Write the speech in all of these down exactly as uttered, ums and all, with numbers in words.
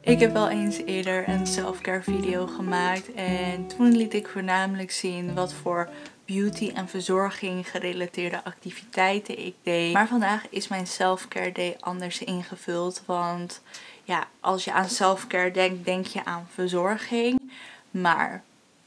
Ik heb wel eens eerder een self-care video gemaakt en toen liet ik voornamelijk zien wat voor beauty en verzorging gerelateerde activiteiten ik deed. Maar vandaag is mijn self-care day anders ingevuld, want ja, als je aan self-care denkt, denk je aan verzorging. Maar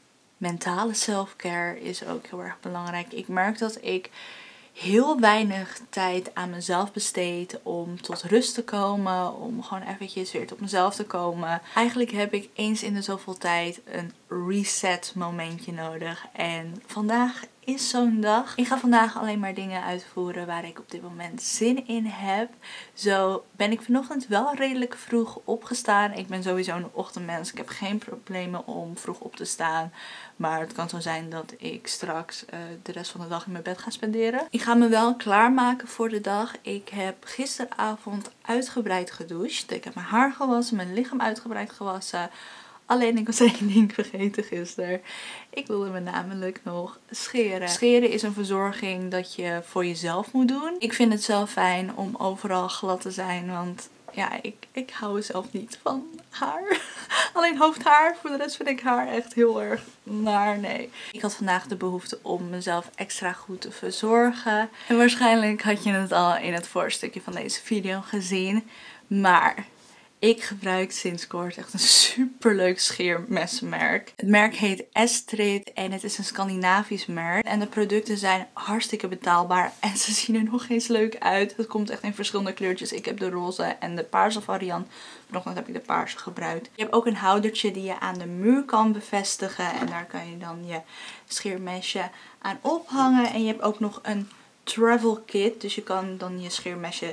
mentale self-care is ook heel erg belangrijk. Ik merk dat ik heel weinig tijd aan mezelf besteed om tot rust te komen, om gewoon eventjes weer tot mezelf te komen. Eigenlijk heb ik eens in de zoveel tijd een reset momentje nodig en vandaag is zo'n dag. Ik ga vandaag alleen maar dingen uitvoeren waar ik op dit moment zin in heb. Zo ben ik vanochtend wel redelijk vroeg opgestaan. Ik ben sowieso een ochtendmens. Ik heb geen problemen om vroeg op te staan. Maar het kan zo zijn dat ik straks uh, de rest van de dag in mijn bed ga spenderen. Ik ga me wel klaarmaken voor de dag. Ik heb gisteravond uitgebreid gedoucht. Ik heb mijn haar gewassen, mijn lichaam uitgebreid gewassen. Alleen ik was één ding vergeten gisteren. Ik wilde me namelijk nog scheren. Scheren is een verzorging dat je voor jezelf moet doen. Ik vind het zelf fijn om overal glad te zijn. Want ja, ik, ik hou zelf niet van haar. Alleen hoofdhaar. Voor de rest vind ik haar echt heel erg naar. Nee. Ik had vandaag de behoefte om mezelf extra goed te verzorgen. En waarschijnlijk had je het al in het voorstukje van deze video gezien. Maar ik gebruik sinds kort echt een superleuk scheermessenmerk. Het merk heet Astrid en het is een Scandinavisch merk. En de producten zijn hartstikke betaalbaar en ze zien er nog eens leuk uit. Het komt echt in verschillende kleurtjes. Ik heb de roze en de paarse variant. Vanochtend heb ik de paarse gebruikt. Je hebt ook een houdertje die je aan de muur kan bevestigen. En daar kan je dan je scheermesje aan ophangen. En je hebt ook nog een travel kit. Dus je kan dan je scheermesje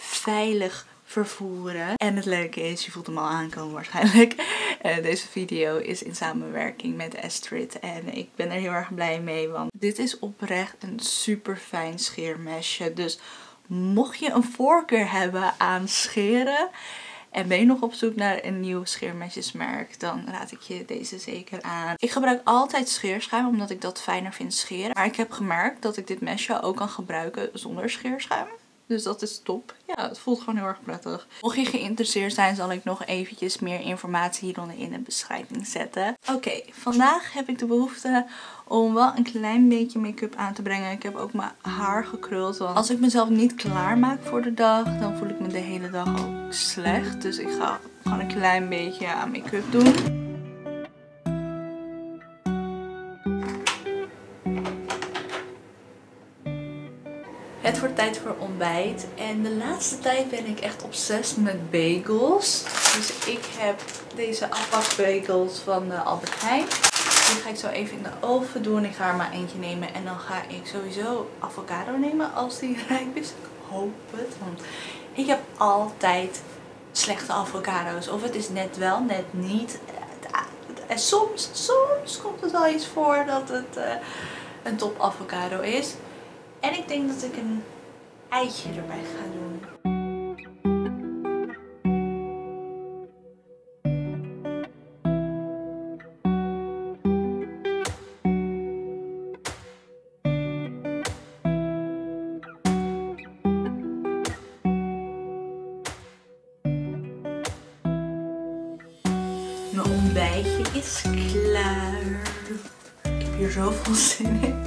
veilig vervoeren. En het leuke is, je voelt hem al aankomen waarschijnlijk. Uh, deze video is in samenwerking met Astrid. En ik ben er heel erg blij mee. Want dit is oprecht een super fijn scheermesje. Dus mocht je een voorkeur hebben aan scheren en ben je nog op zoek naar een nieuw scheermesjesmerk, dan raad ik je deze zeker aan. Ik gebruik altijd scheerschuim omdat ik dat fijner vind scheren. Maar ik heb gemerkt dat ik dit mesje ook kan gebruiken zonder scheerschuim. Dus dat is top. Ja, het voelt gewoon heel erg prettig. Mocht je geïnteresseerd zijn, zal ik nog eventjes meer informatie hieronder in de beschrijving zetten. Oké, okay, vandaag heb ik de behoefte om wel een klein beetje make-up aan te brengen. Ik heb ook mijn haar gekruld. Want als ik mezelf niet klaarmaak voor de dag, dan voel ik me de hele dag ook slecht. Dus ik ga gewoon een klein beetje aan make-up doen. Het wordt tijd voor ontbijt en de laatste tijd ben ik echt obsessief met bagels. Dus ik heb deze afbakbagels van de Albert Heijn. Die ga ik zo even in de oven doen. Ik ga er maar eentje nemen en dan ga ik sowieso avocado nemen als die rijp is. Ik hoop het, want ik heb altijd slechte avocado's. Of het is net wel, net niet. En soms, soms komt het wel eens voor dat het uh, een top avocado is. En ik denk dat ik een eitje erbij ga doen. Mijn ontbijtje is klaar. Ik heb hier zoveel zin in.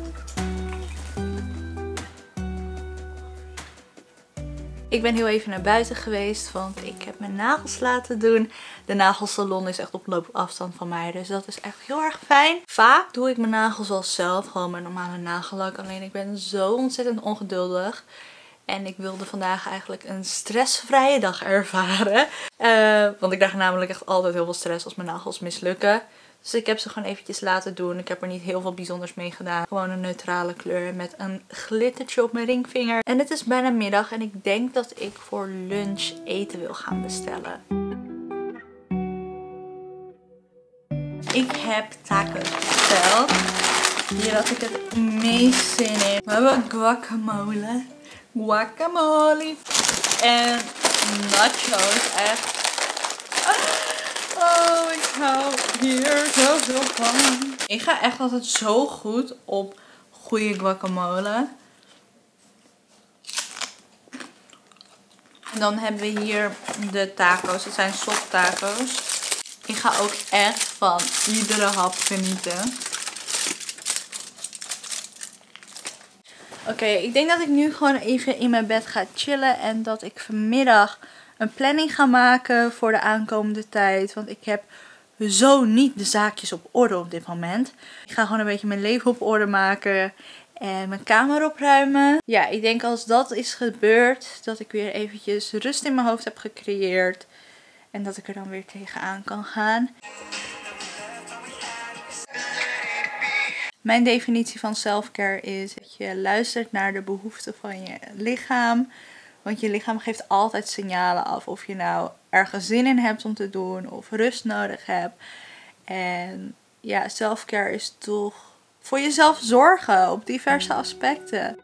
Ik ben heel even naar buiten geweest, want ik heb mijn nagels laten doen. De nagelsalon is echt op loopafstand van mij, dus dat is echt heel erg fijn. Vaak doe ik mijn nagels wel zelf, gewoon met normale nagellak. Alleen ik ben zo ontzettend ongeduldig. En ik wilde vandaag eigenlijk een stressvrije dag ervaren. Uh, want ik krijg namelijk echt altijd heel veel stress als mijn nagels mislukken. Dus ik heb ze gewoon eventjes laten doen. Ik heb er niet heel veel bijzonders mee gedaan. Gewoon een neutrale kleur met een glittertje op mijn ringvinger. En het is bijna middag en ik denk dat ik voor lunch eten wil gaan bestellen. Ik heb tacos besteld. Hier had ik het meest zin in. We hebben guacamole. Guacamole. En nachos. Echt. Oh, ik hou hier zoveel van. Ik ga echt altijd zo goed op goede guacamole. En dan hebben we hier de taco's. Dat zijn soft taco's. Ik ga ook echt van iedere hap genieten. Oké, okay, ik denk dat ik nu gewoon even in mijn bed ga chillen. En dat ik vanmiddag een planning ga maken voor de aankomende tijd. Want ik heb zo niet de zaakjes op orde op dit moment. Ik ga gewoon een beetje mijn leven op orde maken. En mijn kamer opruimen. Ja, ik denk als dat is gebeurd, dat ik weer eventjes rust in mijn hoofd heb gecreëerd. En dat ik er dan weer tegenaan kan gaan. Mijn definitie van selfcare is dat je luistert naar de behoeften van je lichaam. Want je lichaam geeft altijd signalen af of je nou ergens zin in hebt om te doen of rust nodig hebt. En ja, selfcare is toch voor jezelf zorgen op diverse aspecten.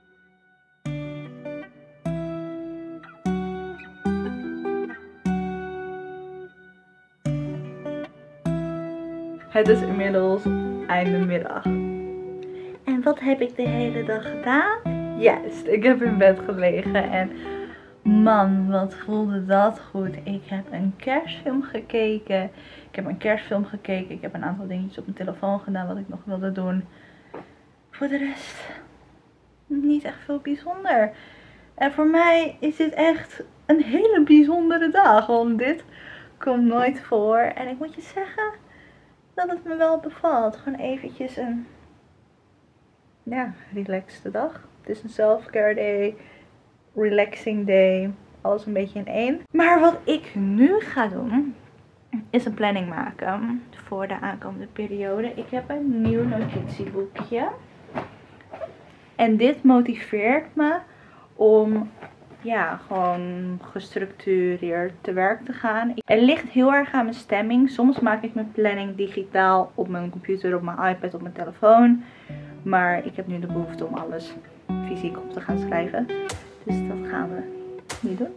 Het is inmiddels einde middag. En wat heb ik de hele dag gedaan? Juist, ik heb in bed gelegen en man, wat voelde dat goed. Ik heb een kerstfilm gekeken. Ik heb een kerstfilm gekeken. Ik heb een aantal dingetjes op mijn telefoon gedaan wat ik nog wilde doen. Voor de rest niet echt veel bijzonder. En voor mij is dit echt een hele bijzondere dag. Want dit komt nooit voor. En ik moet je zeggen dat het me wel bevalt. Gewoon eventjes een ja, relaxte dag. Het is een self-care day. Relaxing day. Alles een beetje in één. Maar wat ik nu ga doen is een planning maken voor de aankomende periode. Ik heb een nieuw notitieboekje. En dit motiveert me om ja, gewoon gestructureerd te werk te gaan. Het ligt heel erg aan mijn stemming. Soms maak ik mijn planning digitaal op mijn computer, op mijn iPad, op mijn telefoon. Maar ik heb nu de behoefte om alles fysiek op te gaan schrijven. Dus dat gaan we nu doen.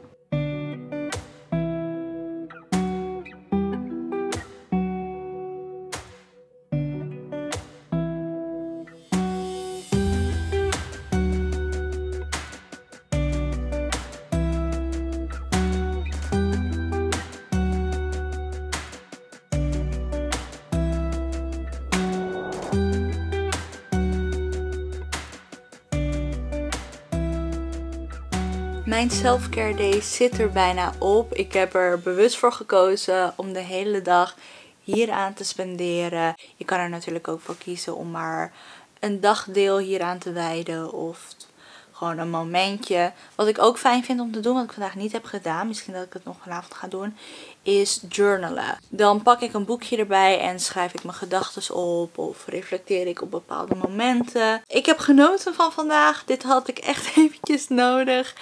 Mijn selfcare day zit er bijna op. Ik heb er bewust voor gekozen om de hele dag hier aan te spenderen. Je kan er natuurlijk ook voor kiezen om maar een dagdeel hier aan te wijden of gewoon een momentje. Wat ik ook fijn vind om te doen, wat ik vandaag niet heb gedaan, misschien dat ik het nog vanavond ga doen, is journalen. Dan pak ik een boekje erbij en schrijf ik mijn gedachten op of reflecteer ik op bepaalde momenten. Ik heb genoten van vandaag. Dit had ik echt eventjes nodig.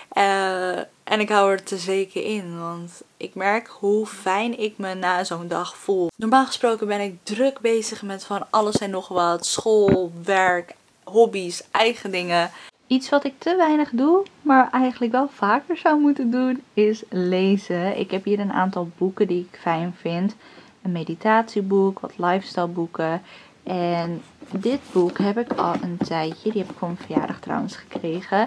Uh, en ik hou er te zeker in, want ik merk hoe fijn ik me na zo'n dag voel. Normaal gesproken ben ik druk bezig met van alles en nog wat. School, werk, hobby's, eigen dingen. Iets wat ik te weinig doe, maar eigenlijk wel vaker zou moeten doen, is lezen. Ik heb hier een aantal boeken die ik fijn vind. Een meditatieboek, wat lifestyle boeken. En dit boek heb ik al een tijdje. Die heb ik voor mijn verjaardag trouwens gekregen.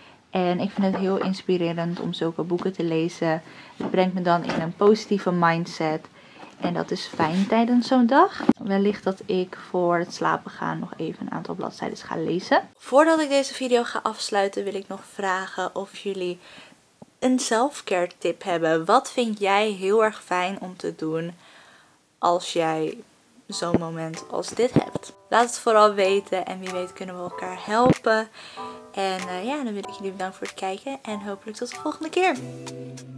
En ik vind het heel inspirerend om zulke boeken te lezen. Het brengt me dan in een positieve mindset. En dat is fijn tijdens zo'n dag. Wellicht dat ik voor het slapen gaan nog even een aantal bladzijden ga lezen. Voordat ik deze video ga afsluiten wil ik nog vragen of jullie een selfcare tip hebben. Wat vind jij heel erg fijn om te doen als jij zo'n moment als dit hebt? Laat het vooral weten en wie weet kunnen we elkaar helpen. En uh, ja, dan wil ik jullie bedanken voor het kijken en hopelijk tot de volgende keer.